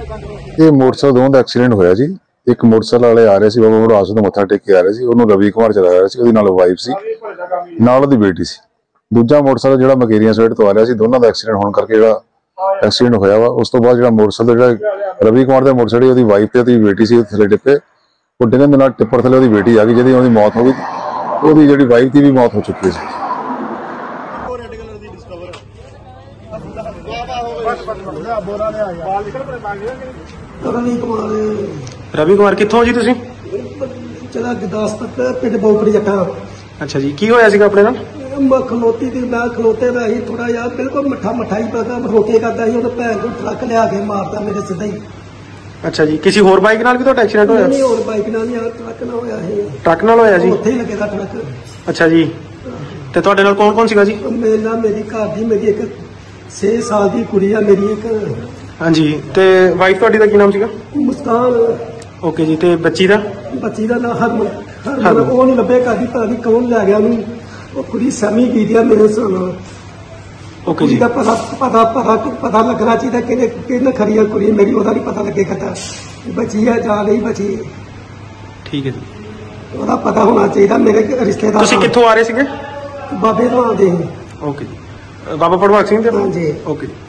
ਇਹ ਮੋਟਰਸਾਈਕਲ ਦੋਵਾਂ ਦਾ ਐਕਸੀਡੈਂਟ ਹੋਇਆ ਜੀ। ਇੱਕ ਮੋਟਰਸਾਈਕਲ ਵਾਲੇ ਆ ਰਹੇ ਸੀ, ਬਾਬਾ ਵਡਾਸ ਤੋਂ ਮੱਥਾ ਟੇਕ ਕੇ ਆ ਰਹੇ ਸੀ। ਉਹਨੂੰ ਰਵੀ ਕੁਮਾਰ ਚਲਾ ਰਿਹਾ ਸੀ, ਉਹਦੀ ਨਾਲ ਵਾਈਫ ਸੀ, ਨਾਲ ਉਹਦੀ ਬੇਟੀ ਸੀ। ਦੂਜਾ ਮੋਟਰਸਾਈਕਲ ਜਿਹੜਾ ਮਕੇਰੀਆਂ ਸਾਈਡ ਤੋਂ ਆ ਰਿਹਾ ਸੀ, ਦੋਨਾਂ ਦਾ ਐਕਸੀਡੈਂਟ ਹੋਣ ਕਰਕੇ ਜਿਹੜਾ ਐਕਸੀਡੈਂਟ ਹੋਇਆ ਵਾ। ਉਸ ਤੋਂ ਬਾਅਦ ਜਿਹੜਾ ਮੋਟਰਸਾਈਕਲ ਜਿਹੜਾ ਰਵੀ ਕੁਮਾਰ ਦਾ ਮੋਟਰਸਾਈਕਲ, ਉਹਦੀ ਵਾਈਫ ਤੇ ਉਹਦੀ ਬੇਟੀ ਸੀ, ਥੱਲੇ ਡਿੱਪੇ। ਉਹ ਡਿੱਗਣ ਦੇ ਨਾਲ ਟਿੱਪਰ ਥੱਲੇ ਉਹਦੀ ਬੇਟੀ ਆ ਗਈ, ਜਿਹਦੀ ਉਹਦੀ ਮੌਤ ਹੋ ਗਈ। ਉਹਦੀ ਜਿਹੜੀ ਵਾਈਫ ਦੀ ਵੀ ਮੌਤ ਹੋ ਚੁੱਕੀ ਸੀ। रवि कुमार कित्थों जी तुसीं? चला गुरदासपुर पिंड बहुपड़ी जट्टा। अच्छा जी, की होया सीगा अपने नाल? मैं खलोती थी, मैं खलोते में ही थोड़ा यार बिल्कुल मिठा मिठाई पता रोटी करता ही उन्हें भैन को ट्रक लिया के मारता मेरे सीधा ही। अच्छा जी, किसी होर बाइक नाल भी तो एक्सीडेंट होया? नहीं, और बाइक नाल यार ट्रक नाल होया है। ट्रक नाल होया जी? उत्थे ही लगे दा ट्रक। अच्छा जी, ते तुहाडे नाल कौन कौन सीगा जी? मेरे नाल मेरी घर दी मेरी एक 6 साल की कुड़ी है, मेरी एक। हाँ जी, ते वाइफ तुहाडी दा की नाम सीगा? मुस्कान। ओके जी, ते बच्ची दा? बच्ची का नाम हरमन। वो नहीं लभे करदी, पता नहीं कौन लै गया उन्होंने। कुड़ी सैमी की दिया मेरे हिसाब नाल। ओके जी, पता पता पता पता लगना चाहिए कि खरी है कुड़ी मेरी, ओदा नहीं पता लगे करता बची है जा नहीं बची। ठीक है जी, ओदा पता होना चाहिए। मेरे रिश्तेदार तुसीं कित्थों आ रहे सीगे? बाबे तो आते हैं। ओके जी, बाबा भड़वाक सिंह दे? हाँ जी। ओके जी।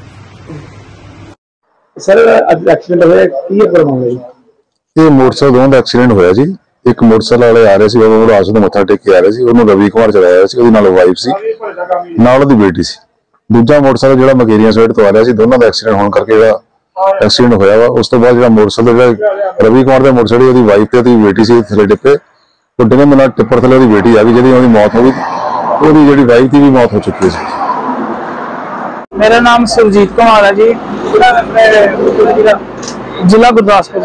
सर ਅੱਜ ਐਕਸੀਡੈਂਟ ਹੋਇਆ, ਕੀ ਹੈ ਮਾਮਲਾ ਜੀ? ਇਹ ਮੋਟਰਸਾਈਕਲ ਦੋਵਾਂ ਦਾ ਐਕਸੀਡੈਂਟ ਹੋਇਆ ਜੀ। ਇੱਕ ਮੋਟਰਸਾਈਕਲ ਵਾਲੇ ਆ ਰਹੇ ਸੀ, ਬਾਬਾ ਵਡਾਸ ਤੋਂ ਮੱਥਾ ਟੇਕ ਕੇ ਆ ਰਹੇ ਸੀ। ਉਹਨੂੰ ਰਵੀ ਕੁਮਾਰ ਚਲਾ ਰਿਹਾ ਸੀ, ਉਹਦੀ ਨਾਲ ਵਾਈਫ ਸੀ, ਨਾਲ ਉਹਦੀ ਬੇਟੀ ਸੀ। ਦੂਜਾ ਮੋਟਰਸਾਈਕਲ ਜਿਹੜਾ ਮਕੇਰੀਆਂ ਸਾਈਡ ਤੋਂ ਆ ਰਿਹਾ ਸੀ, ਦੋਨਾਂ ਦਾ ਐਕਸੀਡੈਂਟ ਹੋਣ ਕਰਕੇ ਜਿਹੜਾ ਐਕਸੀਡੈਂਟ ਹੋਇਆ ਵਾ। ਉਸ ਤੋਂ ਬਾਅਦ ਜਿਹੜਾ ਮੋਟਰਸਾਈਕਲ ਜਿਹੜਾ ਰਵੀ ਕੁਮਾਰ ਦਾ ਮੋਟਰਸਾਈਕਲ, ਉਹਦੀ ਵਾਈਫ ਤੇ ਉਹਦੀ ਬੇਟੀ ਸੀ, ਥੱਲੇ ਡਿੱਪੇ। ਉਹ ਡਿੱਗਣ ਦੇ ਨਾਲ ਟਿੱਪਰ ਥੱਲੇ ਉਹਦੀ ਬੇਟੀ ਆ ਗਈ, ਜਿਹਦੀ ਉਹਦੀ ਮੌਤ ਹੋ ਗਈ। ਉਹਦੀ ਜਿਹੜੀ ਵਾਈਫ ਦੀ ਵੀ ਮੌਤ ਹੋ ਚੁੱਕੀ ਸੀ। मेरा नाम सुरजीत कुमार है जी, जिला गुरदासपुर।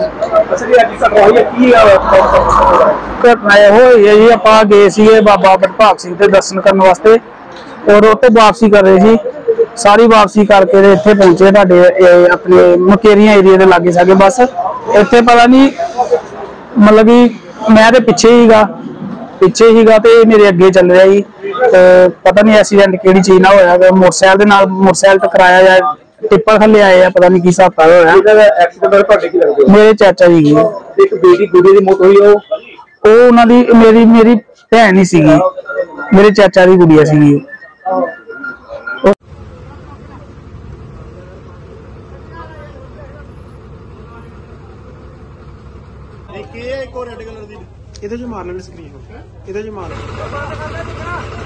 घटना यह हुई है जी, आप गए सी बाबा भड़भाग सिंह के दर्शन करने वास्ते और उत्ते वापसी कर रहे सी। सारी वापसी करके इत्थे पहुंचे तुहाडे अपने मकेरियां एरिया के लागे सागे। बस इत्थे पता नहीं मतलब कि मैं तो पिछे हीगा ते मेरे अगे चल रहा ही, तो पता नहीं एक्सीडेंट किहड़ी चीज ना होया। मोटरसाइकिल दे नाल मोटरसाइकिल टकराया या टिप्पर थल्ले आए या पता नहीं की हिसाब किताब होया। एक्सीडेंट ਤੁਹਾਡੇ ਕੀ ਲੱਗਦੇ? मेरे चाचा जी की ਇੱਕ ਬੇਟੀ ਗੁੱਡੀ ਦੀ ਮੌਤ ਹੋਈ, ਉਹ ਉਹਨਾਂ ਦੀ ਮੇਰੀ ਭੈਣ ਹੀ ਸੀਗੀ, ਮੇਰੇ ਚਾਚਾ ਦੀ ਗੁੜੀਆ ਸੀਗੀ। ਇਹਦੇ ਚ ਮਾਰ ਲੈਣ ਸਕਰੀਨ, ਇਹਦੇ ਚ ਮਾਰ